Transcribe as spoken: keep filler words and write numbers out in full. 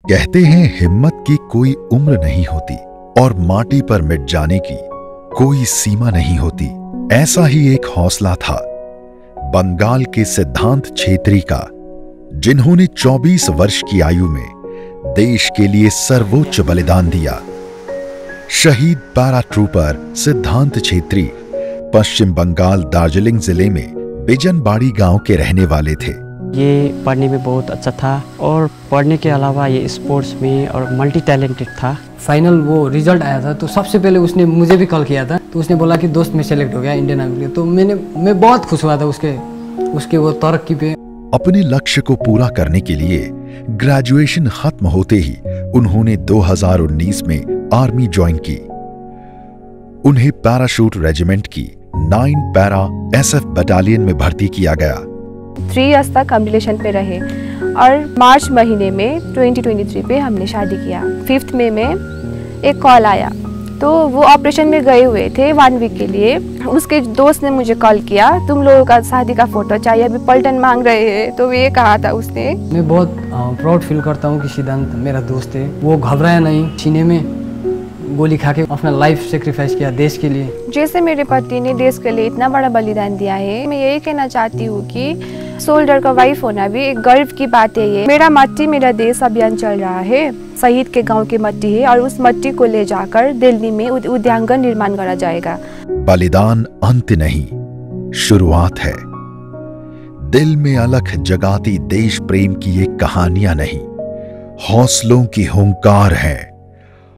कहते हैं हिम्मत की कोई उम्र नहीं होती और माटी पर मिट जाने की कोई सीमा नहीं होती। ऐसा ही एक हौसला था बंगाल के सिद्धांत छेत्री का, जिन्होंने चौबीस वर्ष की आयु में देश के लिए सर्वोच्च बलिदान दिया। शहीद पैरा ट्रूपर सिद्धांत छेत्री पश्चिम बंगाल दार्जिलिंग जिले में बिजनबाड़ी गांव के रहने वाले थे। ये पढ़ने में बहुत अच्छा था और पढ़ने के अलावा ये स्पोर्ट्स में और मल्टी टैलेंटेड था। फाइनल वो रिजल्ट आया था तो सबसे पहले उसने मुझे भी कॉल किया था, तो उसने बोला कि दोस्त में सेलेक्ट हो गया इंडियन आर्मी के लिए। तो मैंने मैं बहुत खुश हुआ था उसके उसके वो तरक्की पे। अपने लक्ष्य को पूरा करने के लिए ग्रेजुएशन खत्म होते ही उन्होंने दो हज़ार उन्नीस में आर्मी ज्वाइन की। उन्हें पैराशूट रेजिमेंट की नाइन पैरा एसएफ बटालियन में भर्ती किया गया। थ्री इयर्स तक हम रिलेशन पे रहे और मार्च महीने में दो हज़ार तेईस पे हमने शादी किया। फिफ्थ में में एक कॉल आया, तो वो ऑपरेशन में गए हुए थे वन वीक के लिए। उसके दोस्त ने मुझे कॉल किया, तुम लोगों का शादी का फोटो चाहिए, अभी पलटन मांग रहे हैं। तो ये कहा था उसने। मैं बहुत प्राउड फील करता हूँ कि सिद्धांत मेरा दोस्त है। वो घबराया नहीं, सीने में गोली खा के अपना लाइफ सेक्रीफाइस किया देश के लिए। जैसे मेरे पति ने देश के लिए इतना बड़ा बलिदान दिया है, मैं यही कहना चाहती हूँ कि सोल्जर का वाइफ होना भी एक गर्व की बात है। ये मेरा मट्टी मेरा देश अभियान चल रहा है। शहीद के गांव की मट्टी है और उस मट्टी को ले जाकर दिल्ली में उद्यानगन निर्माण करा जाएगा। बलिदान अंत नहीं, शुरुआत है। दिल में अलख जगाती देश प्रेम की ये कहानियां नहीं, हौसलों की हुंकार है।